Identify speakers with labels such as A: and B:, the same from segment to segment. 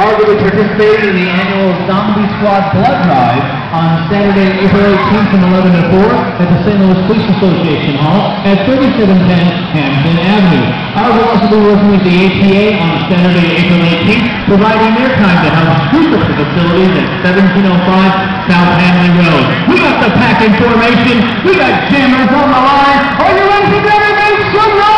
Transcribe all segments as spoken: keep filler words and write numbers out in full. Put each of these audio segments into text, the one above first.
A: A R R G will be participating in the annual Zombie Squad Blood Drive on Saturday, April eighteenth from eleven to four at the Saint Louis Police Association Hall at thirty-seven ten Hampton Avenue. A R R G will also be working with the A P A on Saturday, April eighteenth, providing their time to help scoop up the facilities at seventeen oh five South Hanley Road. We got the pack in formation. We got jammers on the line. Are you ready to get it? Make some noise!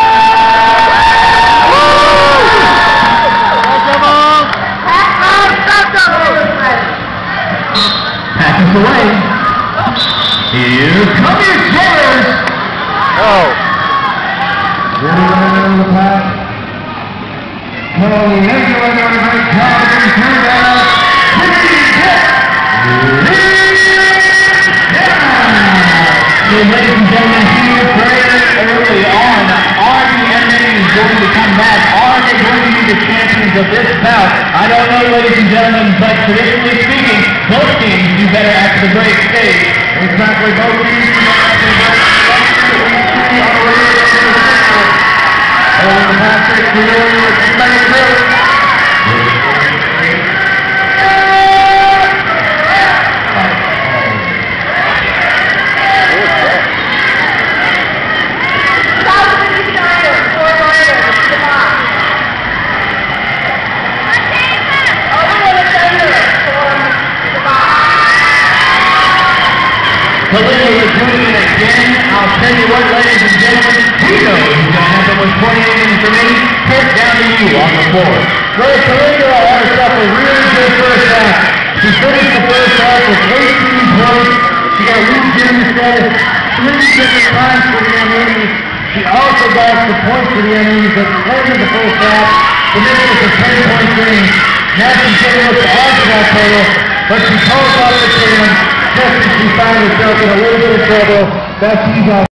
A: Pack us away. Here come your jammers.
B: Oh.
A: Everyone in the pack. Keligula doing a great job in turn out. So ladies and gentlemen, here very early on, A R R G M A is going to come back. A R R G is going to be the champions of this bout. I don't know, ladies and gentlemen, but traditionally speaking, both teams do better after the break stage. Exactly, both teams do better after the break stage. Over the past six, we know we were everybody through. Keligula is doing it again. I'll tell you what, ladies and gentlemen, he knows he's going to have them with twenty-eight innings remaining. Head down to you on the floor. Well, Keligula had herself a really good first half. She finished the first half with eighteen points. She got lead gym status three different times for the enemies. She also got some points for the enemies at the end of the first half to make it a ten-point game. Now she's getting up to add to that total, but she calls out the jam. Just as she found herself in a little bit of trouble, that's he's on.